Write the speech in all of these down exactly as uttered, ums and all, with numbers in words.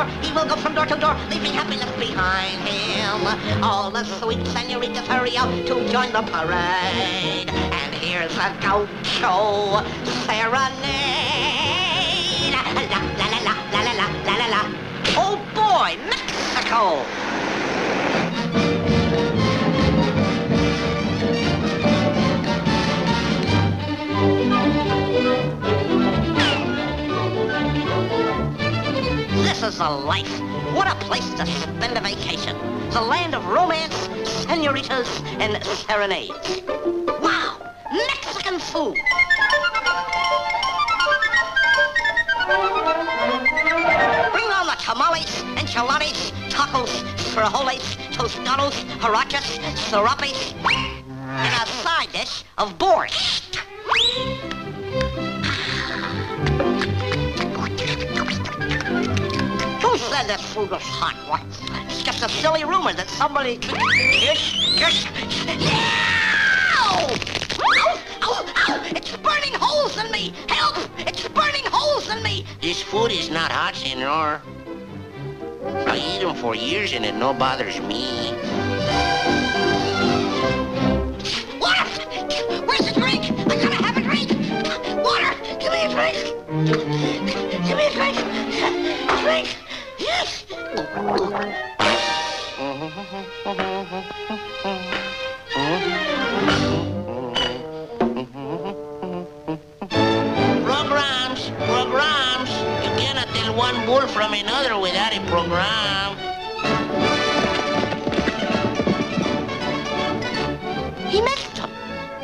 door. He will go from door to door, leaving happiness behind him. All the sweet senoritas hurry out to join the parade. And here's a gaucho serenade. La la la la la la la la la la. Oh boy, Mexico! This is a life. What a place to spend a vacation. The land of romance, senoritas, and serenades. Wow, Mexican food. Bring on the tamales, enchiladas, tacos, frijoles, tostados, huaraches, serapes, and a side dish of borscht. Who said this food was hot? What? It's just a silly rumor that somebody... Kish, kish... Ow! Ow! Ow! Ow! It's burning holes in me! Help! It's burning holes in me! This food is not hot, senor. I eat them for years and it no bothers me. Water! Where's the drink? I gotta have a drink! Water! Give me a drink! Give me a drink! Drink! Yes! Programs, programs. You cannot tell one bull from another without a program. He missed him.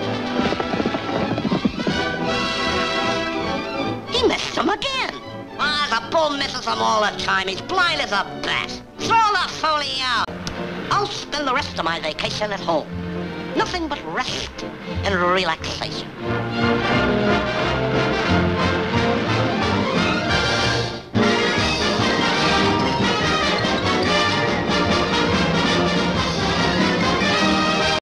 He missed him again. Ah, the bull misses him all the time. He's blind as a bat. Throw the phony out. I'll spend the rest of my vacation at home. Nothing but rest and relaxation.